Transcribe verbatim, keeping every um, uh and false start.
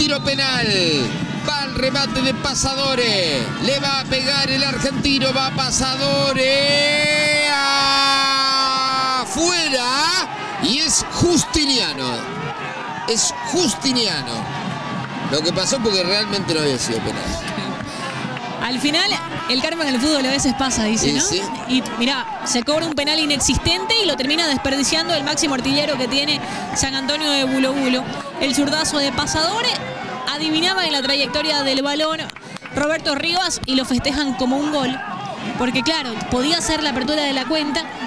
tiro penal. Va al remate de Pasadore. Le va a pegar el argentino. Va Pasadore. Afuera. Y es Justiniano. Es Justiniano. Lo que pasó porque realmente no había sido penal. Al final, el karma en el fútbol a veces pasa, dice, ¿no? Sí, sí. Y mirá, se cobra un penal inexistente y lo termina desperdiciando el máximo artillero que tiene San Antonio de Bulo Bulo. El zurdazo de Pasadore adivinaba en la trayectoria del balón Roberto Rivas y lo festejan como un gol. Porque claro, podía ser la apertura de la cuenta,